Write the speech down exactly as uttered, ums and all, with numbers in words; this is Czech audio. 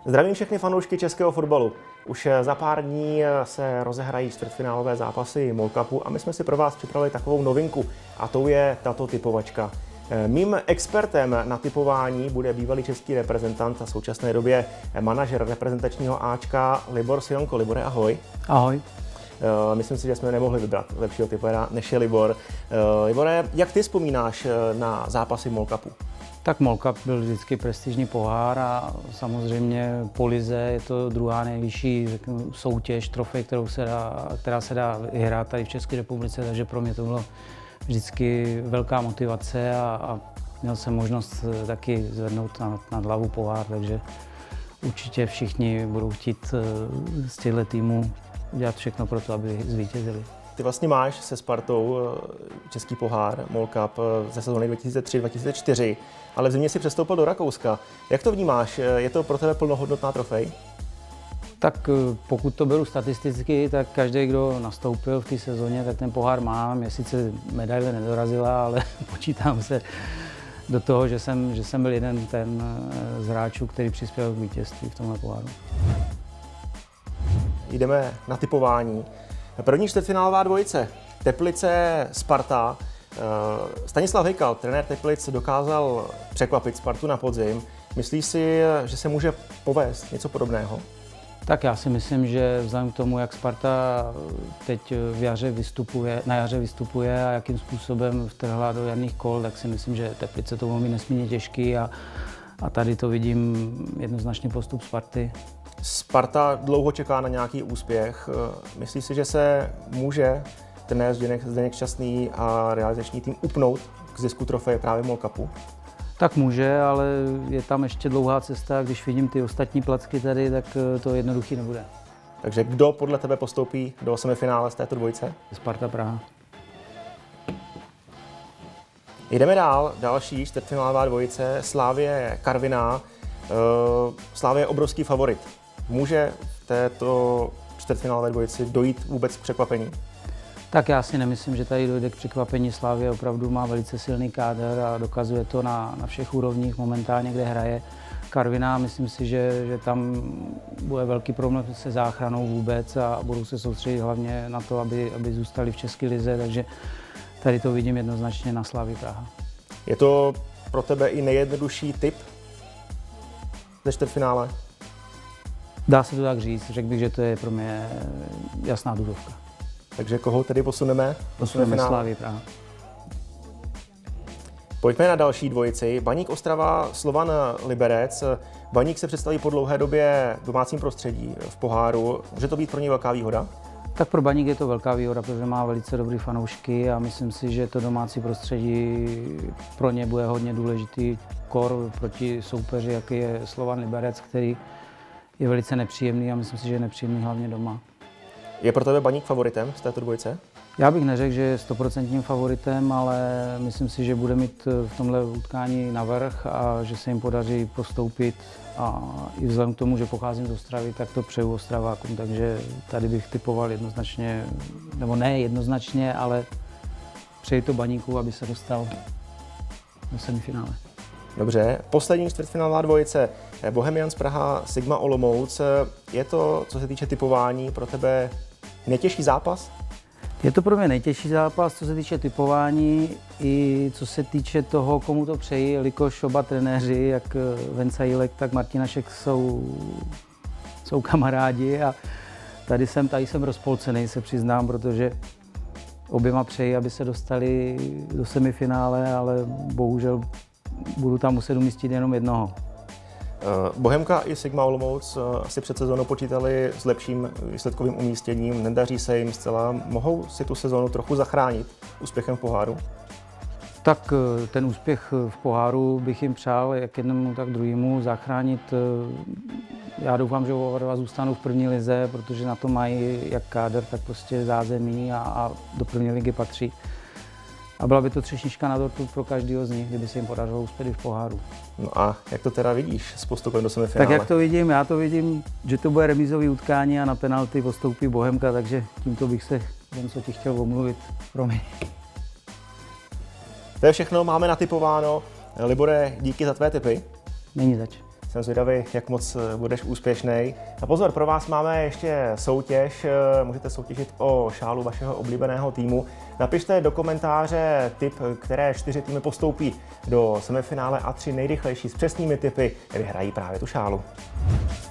Zdravím všechny fanoušky českého fotbalu. Už za pár dní se rozehrají čtvrtfinálové zápasy MOL Cupu a my jsme si pro vás připravili takovou novinku a tou je tato typovačka. Mým expertem na typování bude bývalý český reprezentant a v současné době manažer reprezentačního Ačka Libor Sionko. Libore, ahoj. Ahoj. Myslím si, že jsme nemohli vybrat lepšího typera než je Libor. Libore, jak ty vzpomínáš na zápasy MOL Cupu? Tak MOL Cup byl vždycky prestižní pohár a samozřejmě po lize je to druhá nejvyšší, řeknu, soutěž, trofej, kterou se dá, která se dá hrát tady v České republice, takže pro mě to bylo vždycky velká motivace a, a měl jsem možnost taky zvednout nad, nad hlavu pohár, takže určitě všichni budou chtít z těchto týmů udělat všechno pro to, aby zvítězili. Ty vlastně máš se Spartou český pohár MOL Cup ze sezóny dva tisíce tři dva tisíce čtyři, ale v zimě si přestoupil do Rakouska. Jak to vnímáš? Je to pro tebe plnohodnotná trofej? Tak pokud to beru statisticky, tak každý, kdo nastoupil v té sezóně, tak ten pohár má. Mě sice medaile nedorazila, ale počítám se do toho, že jsem, že jsem byl jeden ten z hráčů, který přispěl k vítězství v tomhle poháru. Jdeme na typování. První čtvrtfinálová dvojice. Teplice, Sparta. Stanislav Hejkal, trenér Teplic, dokázal překvapit Spartu na podzim. Myslíš si, že se může povést něco podobného? Tak já si myslím, že vzhledem k tomu, jak Sparta teď v jaře vystupuje, na jaře vystupuje a jakým způsobem vtrhla do jarních kol, tak si myslím, že Teplice to bude nesmírně těžký a, a tady to vidím jednoznačně postup Sparty. Sparta dlouho čeká na nějaký úspěch. Myslíš si, že se může trenér Zdeněk Šťastný a realizační tým upnout k zisku trofeje právě MOL Cupu? Tak může, ale je tam ještě dlouhá cesta. Když vidím ty ostatní placky tady, tak to jednoduchý nebude. Takže kdo podle tebe postoupí do semifinále z této dvojice? Sparta Praha. Jdeme dál. Další čtvrtfinálová dvojice. Slavie Karviná. Slavie je obrovský favorit. Může v této čtvrtfinálové dvojici dojít vůbec k překvapení? Tak já si nemyslím, že tady dojde k překvapení. Slavie opravdu má velice silný kádr a dokazuje to na, na všech úrovních momentálně, kde hraje. Karviná, myslím si, že, že tam bude velký problém se záchranou vůbec a budou se soustředit hlavně na to, aby, aby zůstali v české lize, takže tady to vidím jednoznačně na Slavii Praha. Je to pro tebe i nejjednodušší tip ze čtvrtfinále? Dá se to tak říct, řekl bych, že to je pro mě jasná dudovka. Takže koho tedy posuneme? Posuneme Slavii Praha. Pojďme na další dvojici. Baník Ostrava, Slovan Liberec. Baník se představí po dlouhé době v domácím prostředí v poháru. Může to být pro ně velká výhoda? Tak pro Baník je to velká výhoda, protože má velice dobrý fanoušky a myslím si, že to domácí prostředí pro ně bude hodně důležitý kor proti soupeři, jaký je Slovan Liberec, který je velice nepříjemný a myslím si, že je nepříjemný hlavně doma. Je pro tebe Baník favoritem z této dvojice? Já bych neřekl, že je stoprocentním favoritem, ale myslím si, že bude mít v tomhle utkání navrch a že se jim podaří postoupit. A i vzhledem k tomu, že pocházím z Ostravy, tak to přeju Ostravákům, takže tady bych typoval jednoznačně, nebo ne jednoznačně, ale přeji to Baníku, aby se dostal do semifinále. Dobře, poslední čtvrtfinálová dvojice. Bohemians Praha, Sigma Olomouc. Je to, co se týče typování, pro tebe nejtěžší zápas? Je to pro mě nejtěžší zápas, co se týče typování, i co se týče toho, komu to přeji, jelikož oba trenéři, jak Venca Jílek, tak Martin Hašek jsou, jsou kamarádi a tady jsem, tady jsem rozpolcený, se přiznám, protože oběma přeji, aby se dostali do semifinále, ale bohužel budu tam muset umístit jenom jednoho. Bohemka i Sigma Olomouc asi před sezónou počítali s lepším výsledkovým umístěním, nedaří se jim zcela. Mohou si tu sezónu trochu zachránit úspěchem v poháru? Tak ten úspěch v poháru bych jim přál jak jednomu, tak druhému zachránit. Já doufám, že oba dva zůstanou v první lize, protože na to mají jak kádr, tak prostě zázemí a, a do první ligy patří. A byla by to třešnička na dortu pro každého z nich, kdyby se jim podařilo uspět v poháru. No a jak to teda vidíš s postupem do semifinále? Tak jak to vidím? Já to vidím, že to bude remízový utkání a na penalty postoupí Bohemka, takže tímto bych se jen co ti chtěl omluvit. Promiň. To je všechno, máme natypováno. Libore, díky za tvé tipy. Není zač. Jsem zvědavý, jak moc budeš úspěšný. A pozor, pro vás máme ještě soutěž. Můžete soutěžit o šálu vašeho oblíbeného týmu. Napište do komentáře tip, které čtyři týmy postoupí do semifinále a tři nejrychlejší s přesnými tipy vyhrají právě tu šálu.